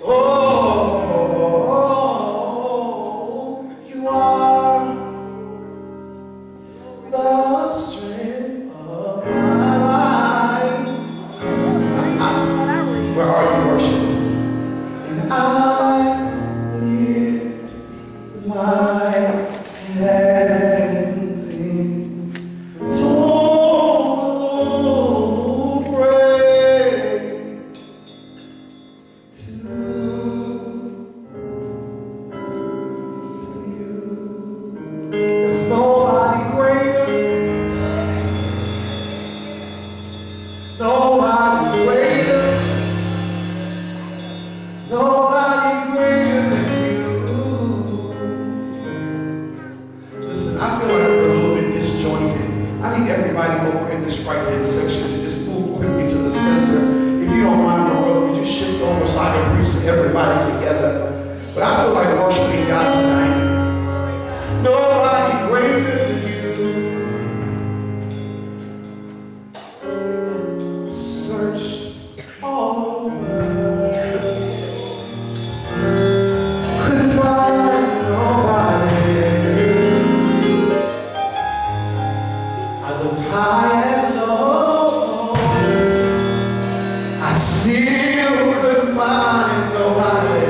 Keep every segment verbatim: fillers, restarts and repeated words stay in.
Oh, you are the strength of my life. Where are you, worshipers? And I lift my hands in total praise to, to you. There's nobody greater, nobody greater, nobody greater than you. Listen, I feel like we're a little bit disjointed. I need everybody over in this right-hand section to just move quickly to the center. If you don't mind, my brother, we just shift over so I can preach to everybody together. But I feel like worshiping God tonight. Nobody greater than you. Searched all over, couldn't find nobody. I looked high and low, I still couldn't find nobody.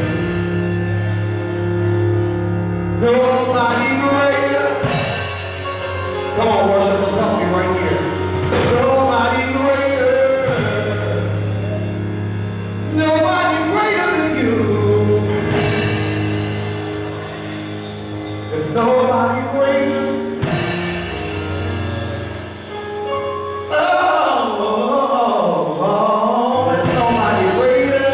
Nobody greater. Come on, worshipers, help me right here. Nobody greater. Nobody greater than you. There's nobody greater. Oh, oh, oh, there's nobody greater.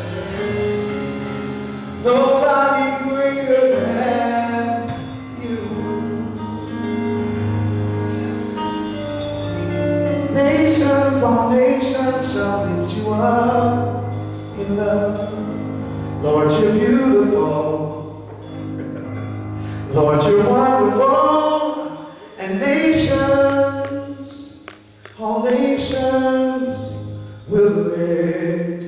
Nobody greater than you. Nations, all nations shall lift you up in love. Lord, you're beautiful. Lord, you're wonderful. And nations, all nations will lift